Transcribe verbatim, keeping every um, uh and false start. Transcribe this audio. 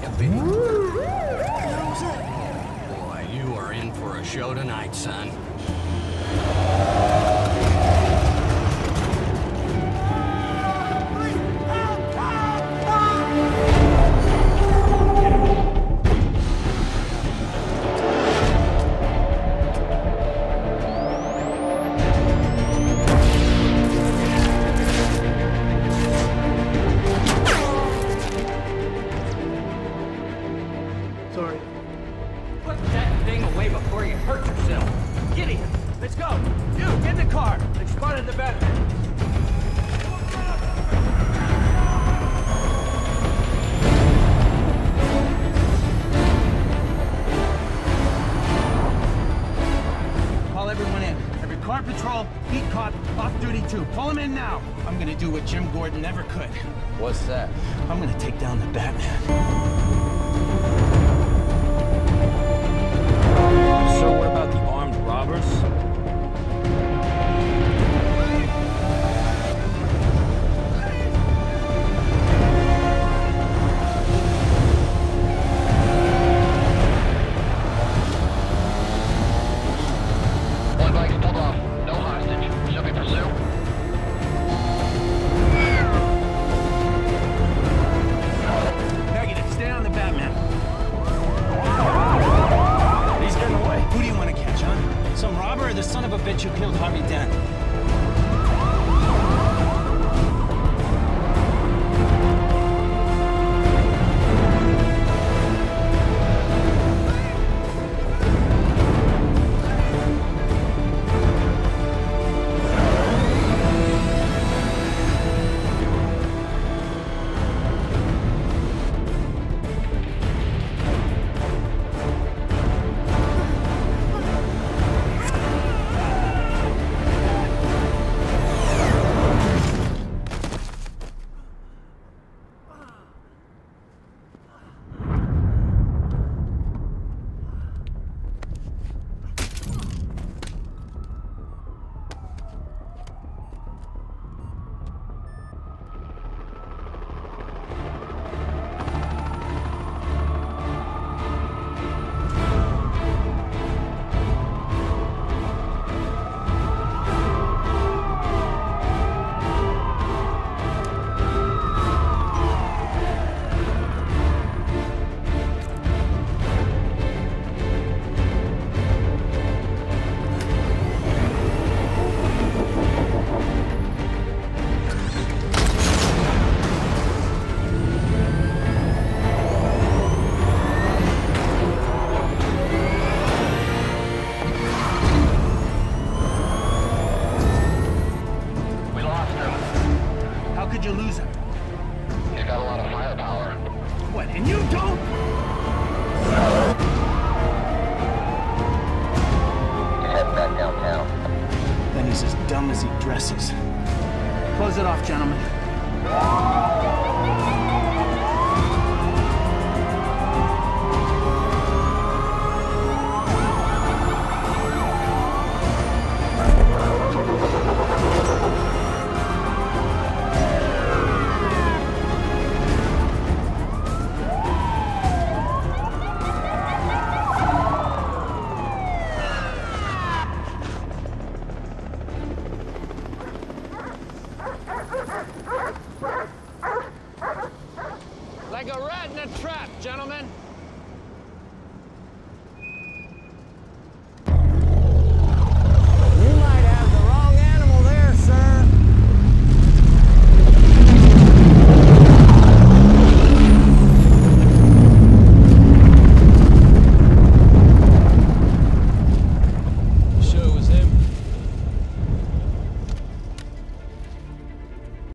Boy, you are in for a show tonight, son. Sorry. Put that thing away before you hurt yourself. Get here. Let's go. You, get in the car. They've spotted the Batman. Call everyone in. Every car patrol, beat cop, off-duty too. Pull them in now. I'm gonna do what Jim Gordon never could. What's that? I'm gonna take down the Batman. So what about the armed robbers? One bike's pulled off. No hostage. Shall we pursue? Negative. Stay on the Batman. He's getting away. Who do you want to catch, huh? Some robber or the son of a bitch who killed Harvey Dent? How could you lose him? He's got a lot of firepower. What, and you don't? He's heading back downtown. Then he's as dumb as he dresses. Close it off, gentlemen. Like a rat in a trap, gentlemen.